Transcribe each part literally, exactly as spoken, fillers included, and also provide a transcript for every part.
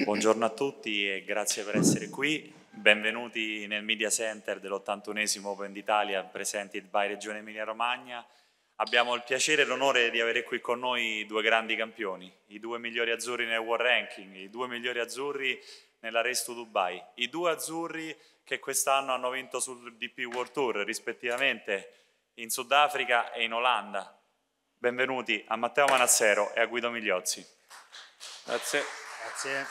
Buongiorno a tutti e grazie per essere qui. Benvenuti nel Media Center dell'ottantunesimo Open d'Italia presented by Regione Emilia Romagna. Abbiamo il piacere e l'onore di avere qui con noi due grandi campioni, i due migliori azzurri nel World Ranking, i due migliori azzurri nella Race to Dubai, i due azzurri che quest'anno hanno vinto sul D P World Tour, rispettivamente in Sudafrica e in Olanda. Benvenuti a Matteo Manassero e a Guido Migliozzi. Grazie. Grazie.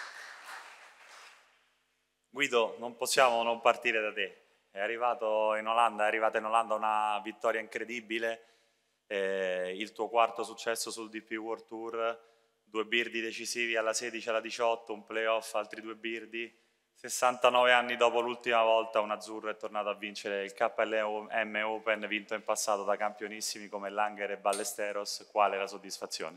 Guido, non possiamo non partire da te. È arrivato in Olanda, è arrivata in Olanda una vittoria incredibile, eh, il tuo quarto successo sul D P World Tour, due birdie decisivi alla sedici, alla diciotto, un playoff, altri due birdie. sessantanove anni dopo l'ultima volta un azzurro è tornato a vincere il K L M Open, vinto in passato da campionissimi come Langer e Ballesteros. Qual è la soddisfazione?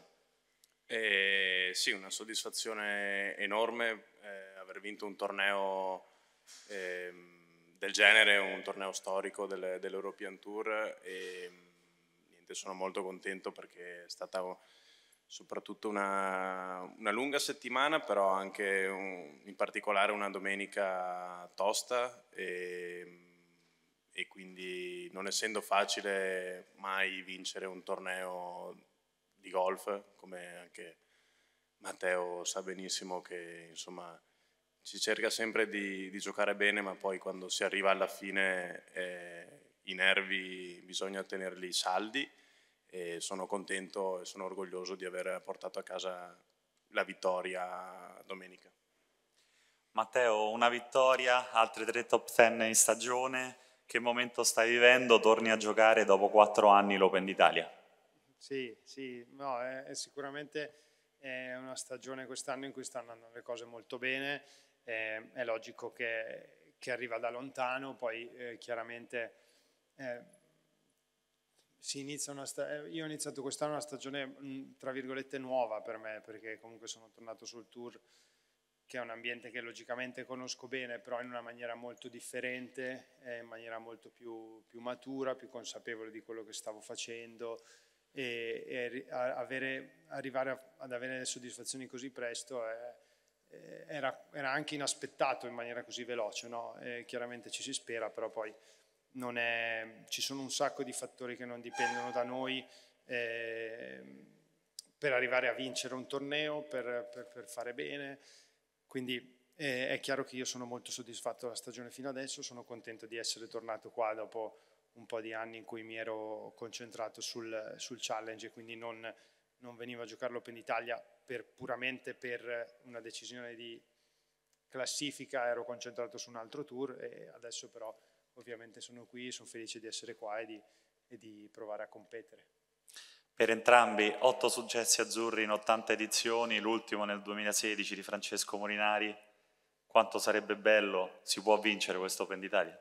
Eh, sì, una soddisfazione enorme eh, aver vinto un torneo eh, del genere, un torneo storico del, dell'European Tour, e niente, sono molto contento perché è stata soprattutto una, una lunga settimana, però anche un, in particolare una domenica tosta, e, e quindi non essendo facile mai vincere un torneo di golf, come anche Matteo sa benissimo, che insomma si cerca sempre di, di giocare bene, ma poi quando si arriva alla fine eh, i nervi bisogna tenerli saldi, e sono contento e sono orgoglioso di aver portato a casa la vittoria domenica. Matteo, una vittoria, altre tre top dieci in stagione, che momento stai vivendo? Torni a giocare dopo quattro anni l'Open d'Italia? Sì, sì, no, è, è sicuramente è una stagione quest'anno in cui stanno andando le cose molto bene, eh, è logico che, che arriva da lontano, poi eh, chiaramente eh, si inizia una io ho iniziato quest'anno una stagione mh, tra virgolette nuova per me, perché comunque sono tornato sul tour, che è un ambiente che logicamente conosco bene, però in una maniera molto differente, eh, in maniera molto più, più matura, più consapevole di quello che stavo facendo. E, e avere, arrivare ad avere le soddisfazioni così presto è, era, era anche inaspettato in maniera così veloce, no? E chiaramente ci si spera, però poi non è, ci sono un sacco di fattori che non dipendono da noi eh, per arrivare a vincere un torneo, per, per, per fare bene, quindi eh, è chiaro che io sono molto soddisfatto della stagione fino adesso, sono contento di essere tornato qua dopo un po' di anni in cui mi ero concentrato sul, sul challenge, e quindi non, non venivo a giocare l'Open d'Italia per, puramente per una decisione di classifica, ero concentrato su un altro tour, e adesso però ovviamente sono qui, sono felice di essere qua e di, e di provare a competere. Per entrambi otto successi azzurri in ottanta edizioni, l'ultimo nel duemilasedici di Francesco Molinari. Quanto sarebbe bello, si può vincere questo Open d'Italia?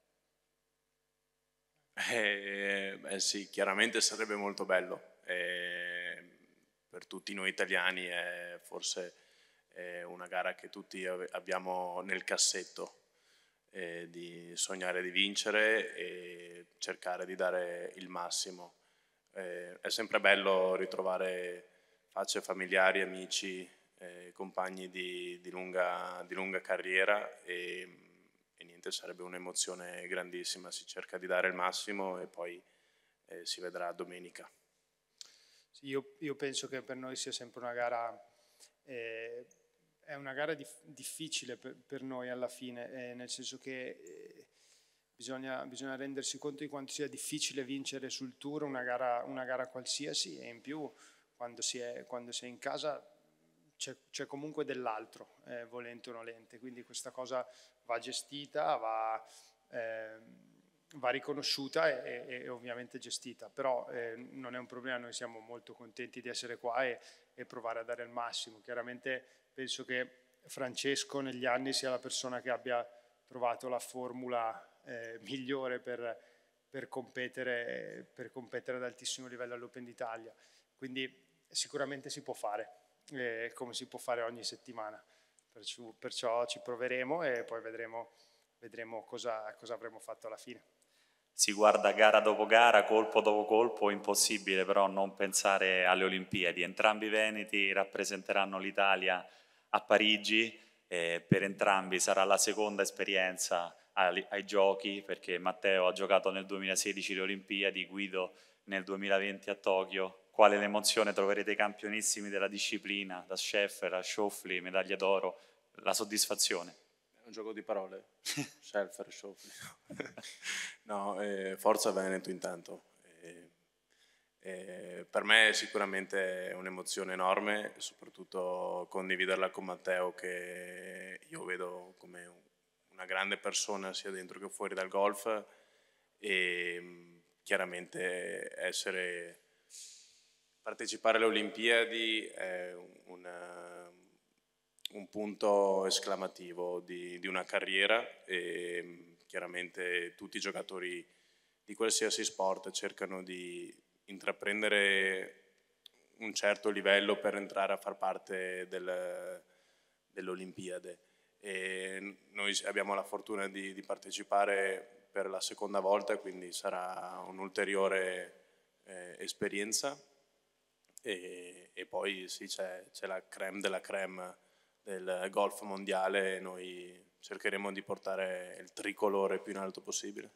Eh, beh sì, chiaramente sarebbe molto bello. Eh, per tutti noi italiani è forse è una gara che tutti abbiamo nel cassetto, eh, di sognare di vincere e cercare di dare il massimo. Eh, è sempre bello ritrovare facce familiari, amici, eh, compagni di, di, lunga, di lunga carriera, e e niente, sarebbe un'emozione grandissima. Si cerca di dare il massimo e poi eh, si vedrà domenica. Sì, io, io penso che per noi sia sempre una gara, eh, è una gara dif- difficile per, per noi alla fine, eh, nel senso che eh, bisogna, bisogna rendersi conto di quanto sia difficile vincere sul tour una gara, una gara qualsiasi, e in più quando si è, quando si è in casa c'è, c'è comunque dell'altro, eh, volente o nolente, quindi questa cosa va gestita, va, eh, va riconosciuta e, e, e ovviamente gestita, però eh, non è un problema, noi siamo molto contenti di essere qua e, e provare a dare il massimo. Chiaramente penso che Francesco negli anni sia la persona che abbia trovato la formula eh, migliore per, per, competere, per competere ad altissimo livello all'Open d'Italia, quindi sicuramente si può fare, eh, come si può fare ogni settimana. Perciò, perciò ci proveremo e poi vedremo, vedremo cosa, cosa avremo fatto alla fine. Si guarda gara dopo gara, colpo dopo colpo, impossibile però non pensare alle Olimpiadi. Entrambi i veneti rappresenteranno l'Italia a Parigi. Eh, per entrambi sarà la seconda esperienza ai, ai giochi, perché Matteo ha giocato nel duemilasedici le Olimpiadi, Guido nel duemilaventi a Tokyo. Quale l'emozione, troverete campionissimi della disciplina, da Scheffer a Schauffele, medaglia d'oro, la soddisfazione. È un gioco di parole, Scheffer, Schauffele. No, eh, forza Veneto intanto. Eh, eh, per me è sicuramente un'emozione enorme, soprattutto condividerla con Matteo, che io vedo come una grande persona sia dentro che fuori dal golf, e chiaramente essere... partecipare alle Olimpiadi è una, un punto esclamativo di, di una carriera, e chiaramente tutti i giocatori di qualsiasi sport cercano di intraprendere un certo livello per entrare a far parte del, dell'Olimpiade. E noi abbiamo la fortuna di, di partecipare per la seconda volta, quindi sarà un'ulteriore eh, esperienza. E, e poi sì, c'è, c'è la crème della crème del golf mondiale, e noi cercheremo di portare il tricolore più in alto possibile.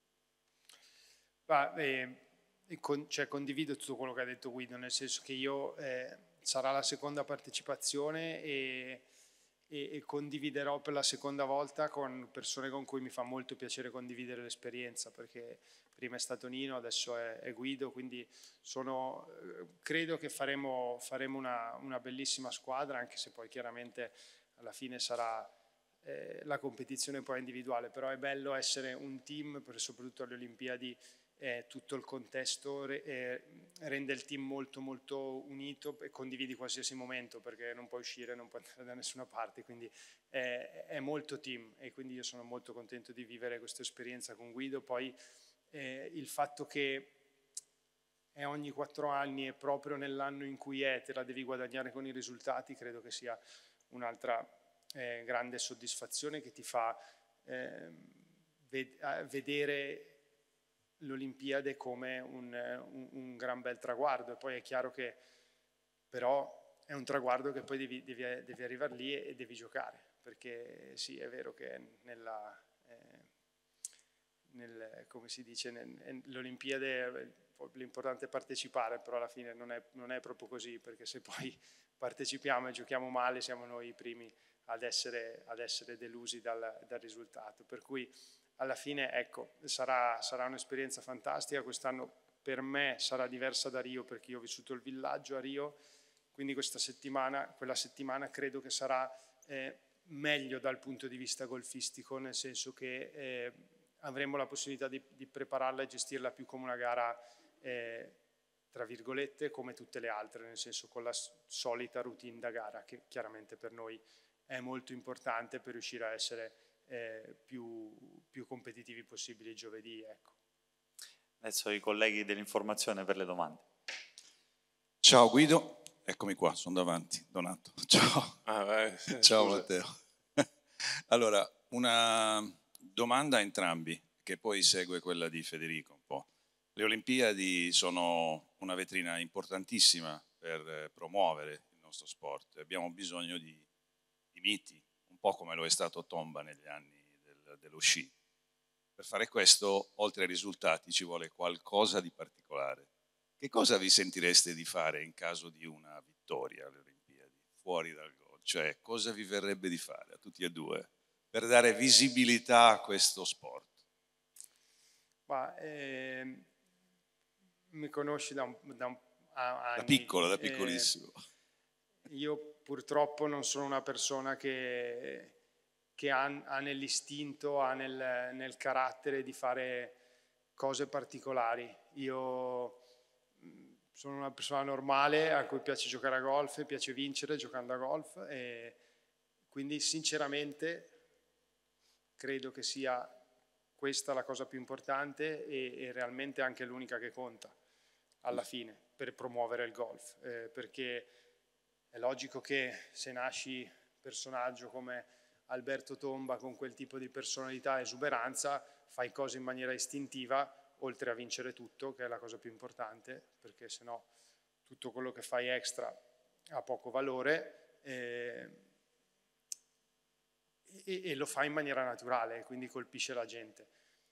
Ma, eh, con, cioè, condivido tutto quello che ha detto Guido, nel senso che io eh, sarà la seconda partecipazione e, e, e condividerò per la seconda volta con persone con cui mi fa molto piacere condividere l'esperienza, perché prima è stato Nino, adesso è, è Guido, quindi sono, credo che faremo, faremo una, una bellissima squadra, anche se poi chiaramente alla fine sarà eh, la competizione poi individuale, però è bello essere un team, per, soprattutto alle Olimpiadi. Eh, tutto il contesto re, eh, rende il team molto molto unito e condividi qualsiasi momento, perché non puoi uscire, non puoi andare da nessuna parte, quindi eh, è molto team, e quindi io sono molto contento di vivere questa esperienza con Guido. Poi eh, il fatto che è ogni quattro anni e proprio nell'anno in cui è te la devi guadagnare con i risultati, credo che sia un'altra eh, grande soddisfazione, che ti fa eh, ved- vedere l'Olimpiade come un, un, un gran bel traguardo. E poi è chiaro che però è un traguardo che poi devi, devi, devi arrivare lì e, e devi giocare, perché sì, è vero che nella, eh, nel, come si dice, l'Olimpiade l'importante è partecipare, però alla fine non è, non è proprio così, perché se poi partecipiamo e giochiamo male siamo noi i primi ad essere, ad essere delusi dal, dal risultato. Per cui alla fine, ecco, sarà, sarà un'esperienza fantastica. Quest'anno per me sarà diversa da Rio, perché io ho vissuto il villaggio a Rio, quindi questa settimana, quella settimana credo che sarà eh, meglio dal punto di vista golfistico, nel senso che eh, avremo la possibilità di, di prepararla e gestirla più come una gara, eh, tra virgolette, come tutte le altre, nel senso con la solita routine da gara, che chiaramente per noi è molto importante per riuscire a essere Eh, più, più competitivi possibili giovedì. Ecco. Adesso i colleghi dell'informazione per le domande. Ciao Guido, eccomi qua, sono davanti, Donato. Ciao, ah, beh, ciao scusa. Matteo. Allora, una domanda a entrambi, che poi segue quella di Federico un po'. Le Olimpiadi sono una vetrina importantissima per promuovere il nostro sport. Abbiamo bisogno di, di miti, un po' come lo è stato Tomba negli anni del, dello sci. Per fare questo, oltre ai risultati, ci vuole qualcosa di particolare. Che cosa vi sentireste di fare in caso di una vittoria alle Olimpiadi, fuori dal gol? Cioè, cosa vi verrebbe di fare a tutti e due per dare visibilità a questo sport? Ma, eh, mi conosci da un, da un anni. Da piccolo, da piccolissimo. Eh, io purtroppo non sono una persona che, che ha, ha nell'istinto, ha nel, nel carattere di fare cose particolari. Io sono una persona normale a cui piace giocare a golf e piace vincere giocando a golf, e quindi sinceramente credo che sia questa la cosa più importante e, e realmente anche l'unica che conta alla fine per promuovere il golf, eh, perché è logico che se nasci personaggio come Alberto Tomba con quel tipo di personalità e esuberanza, fai cose in maniera istintiva, oltre a vincere tutto, che è la cosa più importante, perché sennò tutto quello che fai extra ha poco valore. Eh, e, e lo fa in maniera naturale, quindi colpisce la gente.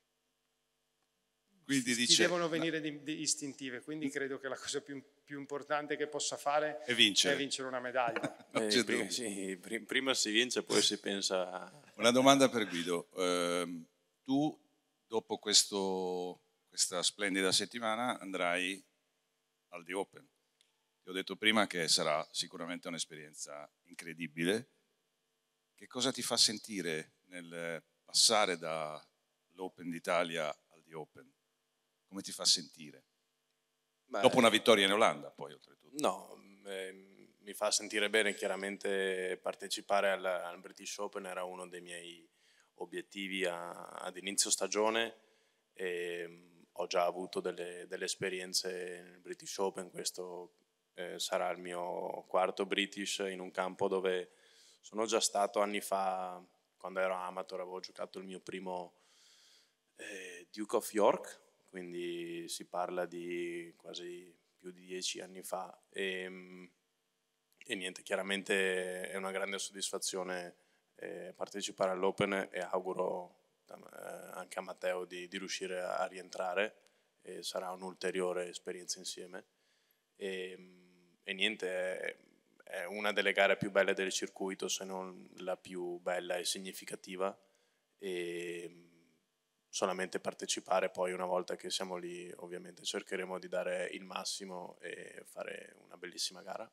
Quindi Ti dice, devono venire di, di istintive, quindi credo che la cosa più, più importante che possa fare è vincere, è vincere una medaglia. Eh, prima, sì, prima si vince, poi si pensa... Una domanda per Guido. Eh, tu, dopo questo, questa splendida settimana, andrai al The Open. Ti ho detto prima che sarà sicuramente un'esperienza incredibile. Che cosa ti fa sentire nel passare dall'Open d'Italia al The Open? Come ti fa sentire? Beh, dopo una vittoria in Olanda, poi oltretutto. No, eh, mi fa sentire bene. Chiaramente partecipare al, al British Open era uno dei miei obiettivi a, ad inizio stagione e um, ho già avuto delle, delle esperienze nel British Open. Questo eh, sarà il mio quarto British in un campo dove sono già stato anni fa, quando ero amateur, avevo giocato il mio primo eh, Duke of York, quindi si parla di quasi più di dieci anni fa e, e niente, chiaramente è una grande soddisfazione eh, partecipare all'Open e auguro eh, anche a Matteo di, di riuscire a rientrare e sarà un'ulteriore esperienza insieme e, e niente, è, è una delle gare più belle del circuito, se non la più bella e significativa, e solamente partecipare. Poi una volta che siamo lì ovviamente cercheremo di dare il massimo e fare una bellissima gara.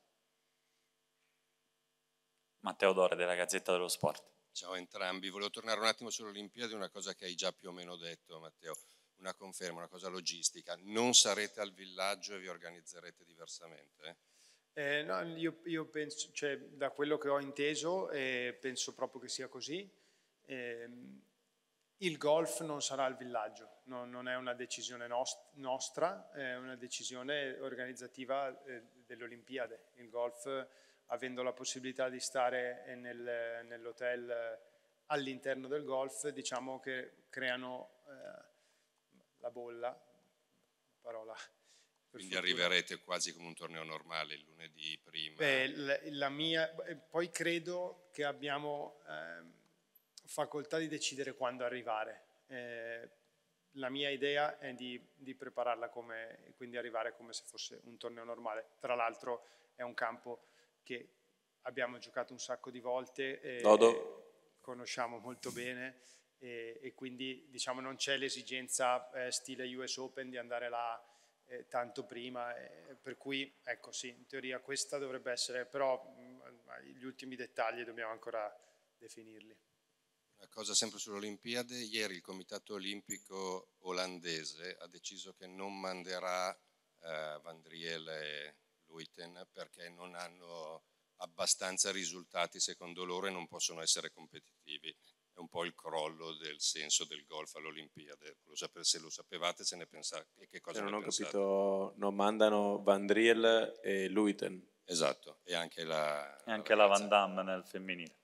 Matteo Dore della Gazzetta dello Sport. Ciao a entrambi, volevo tornare un attimo sulle Olimpiadi, una cosa che hai già più o meno detto Matteo, una conferma, una cosa logistica, non sarete al villaggio e vi organizzerete diversamente? Eh, no, io, io penso, cioè, da quello che ho inteso, eh, penso proprio che sia così. Eh, il golf non sarà al villaggio, no, non è una decisione nost- nostra, è una decisione organizzativa eh, delle Olimpiadi. Il golf, avendo la possibilità di stare nel, nell'hotel all'interno del golf, diciamo che creano eh, la bolla, parola. Quindi arriverete quasi come un torneo normale il lunedì prima? Beh, la, la mia, poi credo che abbiamo eh, facoltà di decidere quando arrivare. Eh, la mia idea è di, di prepararla come, quindi arrivare come se fosse un torneo normale. Tra l'altro è un campo che abbiamo giocato un sacco di volte e Dodo. conosciamo molto bene e, e quindi diciamo non c'è l'esigenza eh, stile U S Open di andare là Eh, tanto prima, eh, per cui ecco sì, in teoria questa dovrebbe essere, però mh, gli ultimi dettagli dobbiamo ancora definirli. Una cosa sempre sulle Olimpiadi, ieri il Comitato Olimpico olandese ha deciso che non manderà eh, Van Driel e Luiten perché non hanno abbastanza risultati secondo loro e non possono essere competitivi. È un po' il crollo del senso del golf all'Olimpiade. Se lo sapevate, se ne pensate e che cosa se ne non ho pensate? capito, non mandano Van Driel e Luiten. Esatto, e anche la, e anche la, la Van Damme nel femminile.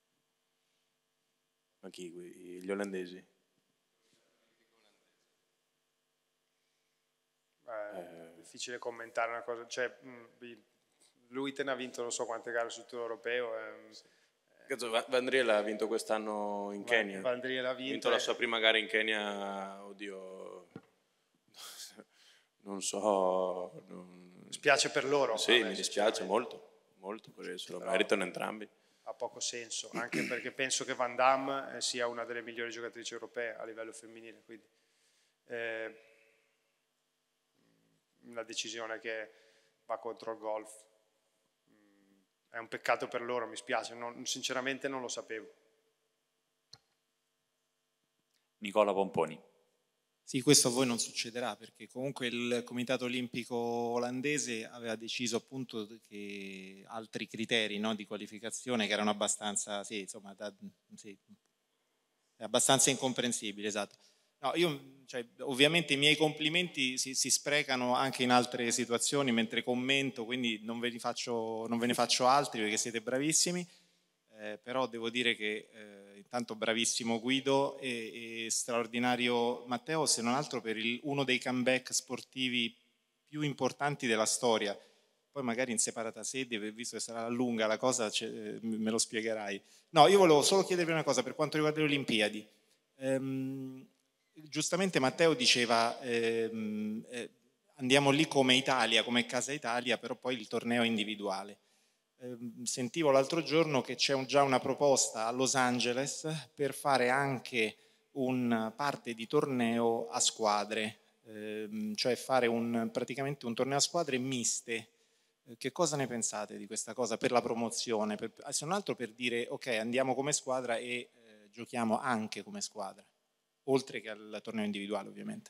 Ma chi? Gli olandesi? Eh, eh. Difficile commentare una cosa, cioè mh, Luiten ha vinto non so quante gare sul Tour europeo. Eh, sì. Van Driel ha vinto quest'anno in Kenya. Van Driel ha vinto, ha vinto la sua prima gara in Kenya, oddio, non so. Non... Mi spiace per loro. Sì, mi dispiace molto, molto, perché se lo meritano entrambi. Ha poco senso, anche perché penso che Van Damme sia una delle migliori giocatrici europee a livello femminile, quindi eh, una decisione che va contro il golf. È un peccato per loro, mi spiace, non, sinceramente non lo sapevo. Nicola Pomponi. Sì, questo a voi non succederà perché comunque il Comitato Olimpico olandese aveva deciso appunto che altri criteri, no, di qualificazione che erano abbastanza, sì, insomma, da, sì, abbastanza incomprensibili, esatto. No, io, cioè, ovviamente i miei complimenti si, si sprecano anche in altre situazioni mentre commento, quindi non ve ne faccio, non ve ne faccio altri perché siete bravissimi, eh, però devo dire che eh, intanto bravissimo Guido e, e straordinario Matteo, se non altro per il, uno dei comeback sportivi più importanti della storia, poi magari in separata sede, visto che sarà lunga la cosa, me lo spiegherai. No, io volevo solo chiedervi una cosa per quanto riguarda le Olimpiadi. Ehm, giustamente Matteo diceva ehm, eh, andiamo lì come Italia, come Casa Italia, però poi il torneo è individuale. Ehm, sentivo l'altro giorno che c'è un, già una proposta a Los Angeles per fare anche una parte di torneo a squadre, ehm, cioè fare un, praticamente un torneo a squadre miste. Che cosa ne pensate di questa cosa per la promozione? Per, se non altro per dire ok, andiamo come squadra e eh, giochiamo anche come squadra, oltre che al torneo individuale ovviamente.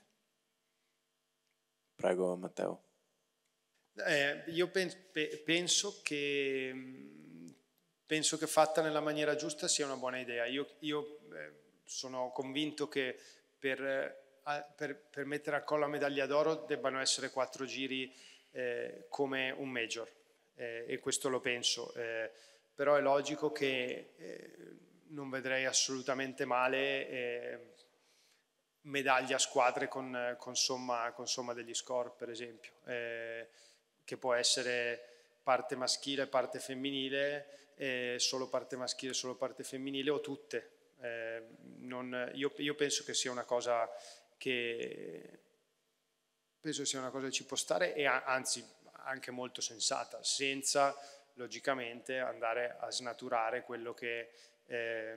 Prego Matteo. Eh, io penso, penso che penso che fatta nella maniera giusta sia una buona idea. Io, io eh, sono convinto che per, eh, per, per mettere a collo la medaglia d'oro debbano essere quattro giri eh, come un major, eh, e questo lo penso, eh, però è logico che eh, non vedrei assolutamente male eh, medaglia a squadre con, con, somma, con somma degli score, per esempio, eh, che può essere parte maschile, parte femminile, eh, solo parte maschile, solo parte femminile o tutte. Eh, non, io, io penso che sia una cosa che penso sia una cosa che ci può stare e a, anzi anche molto sensata, senza logicamente andare a snaturare quello che eh,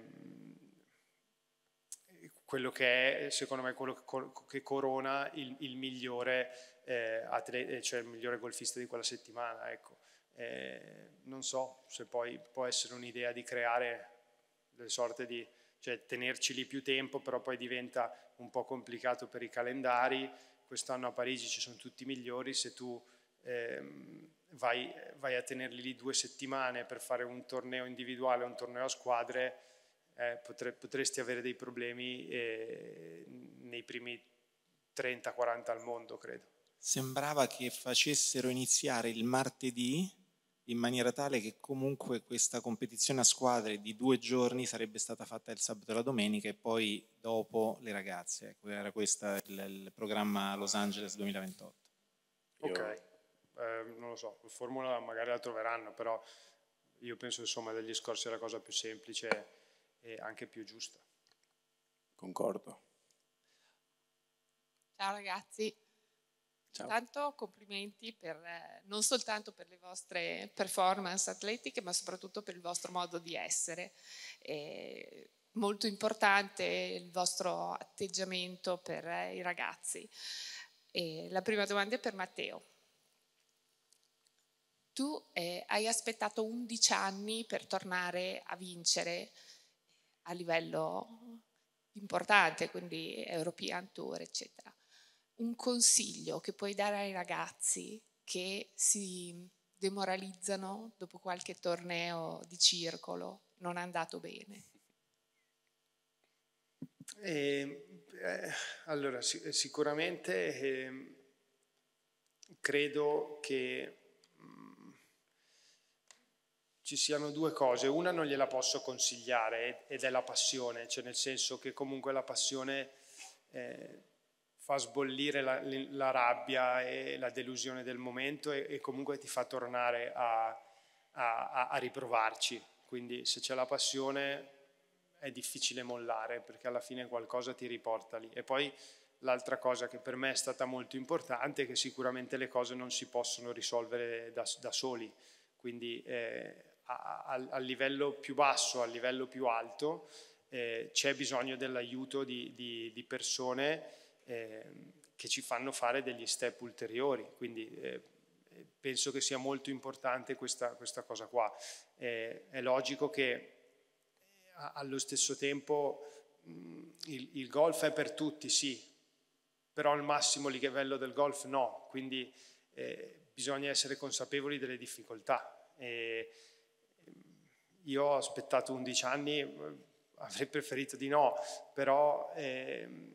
quello che è secondo me quello che corona il, il migliore eh, atleta, cioè il migliore golfista di quella settimana, ecco. Eh, non so se poi può essere un'idea di creare delle sorte di, cioè tenerci lì più tempo, però poi diventa un po' complicato per i calendari. Quest'anno a Parigi ci sono tutti i migliori, se tu ehm, vai, vai a tenerli lì due settimane per fare un torneo individuale o un torneo a squadre, eh, potre, potresti avere dei problemi eh, nei primi trenta quaranta al mondo, credo. Sembrava che facessero iniziare il martedì in maniera tale che comunque questa competizione a squadre di due giorni sarebbe stata fatta il sabato e la domenica e poi dopo le ragazze. Ecco, era questo il, il programma Los Angeles duemilaventotto. Ok, eh, non lo so, la formula magari la troveranno, però io penso insomma degli scorsi sia la cosa più semplice e anche più giusta. Concordo. Ciao ragazzi. Ciao. Tanto complimenti per, eh, non soltanto per le vostre performance atletiche, ma soprattutto per il vostro modo di essere. È molto importante il vostro atteggiamento per eh, i ragazzi. E la prima domanda è per Matteo. Tu eh, hai aspettato undici anni per tornare a vincere a livello importante, quindi European Tour, eccetera. Un consiglio che puoi dare ai ragazzi che si demoralizzano dopo qualche torneo di circolo non è andato bene? Eh, eh, allora, sic- sicuramente eh, credo che mh, ci siano due cose. Una non gliela posso consigliare ed è la passione, cioè nel senso che comunque la passione eh, fa sbollire la, la rabbia e la delusione del momento e, e comunque ti fa tornare a, a, a riprovarci. Quindi se c'è la passione è difficile mollare perché alla fine qualcosa ti riporta lì. E poi l'altra cosa che per me è stata molto importante è che sicuramente le cose non si possono risolvere da, da soli. Quindi eh, a, a, a livello più basso, a livello più alto, eh, c'è bisogno dell'aiuto di, di, di persone Eh, che ci fanno fare degli step ulteriori, quindi eh, penso che sia molto importante questa, questa cosa qua. Eh, è logico che a, allo stesso tempo mh, il, il golf è per tutti, sì, però al massimo livello del golf no, quindi eh, bisogna essere consapevoli delle difficoltà. Eh, io ho aspettato undici anni, avrei preferito di no, però eh,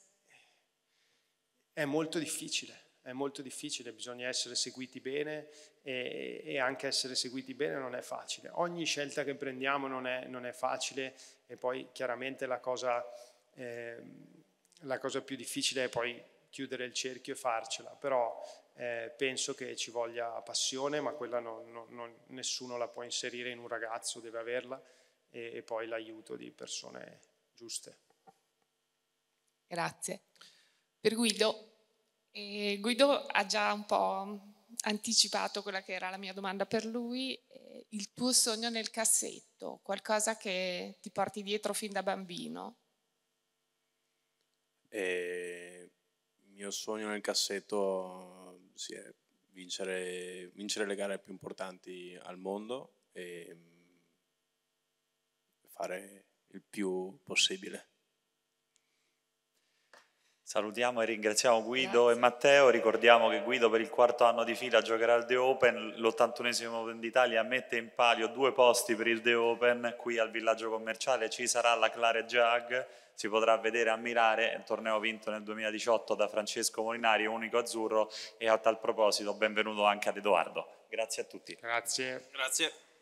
è molto difficile, è molto difficile, bisogna essere seguiti bene e, e anche essere seguiti bene non è facile. Ogni scelta che prendiamo non è, non è facile e poi chiaramente la cosa, eh, la cosa più difficile è poi chiudere il cerchio e farcela, però Eh, penso che ci voglia passione, ma quella non, non, non, nessuno la può inserire in un ragazzo, deve averla, e, e poi l'aiuto di persone giuste. Grazie. Per Guido, eh, Guido ha già un po' anticipato quella che era la mia domanda per lui. Eh, il tuo sogno nel cassetto, qualcosa che ti porti dietro fin da bambino? E il mio sogno nel cassetto sì, è vincere, vincere le gare più importanti al mondo e fare il più possibile. Salutiamo e ringraziamo Guido Grazie. e Matteo. Ricordiamo che Guido per il quarto anno di fila giocherà al The Open, l'ottantunesimo Open d'Italia mette in palio due posti per il The Open. Qui al villaggio commerciale ci sarà la Clare Jug, si potrà vedere e ammirare il torneo vinto nel duemiladiciotto da Francesco Molinari, unico azzurro, e a tal proposito benvenuto anche ad Edoardo. Grazie a tutti. Grazie. Grazie.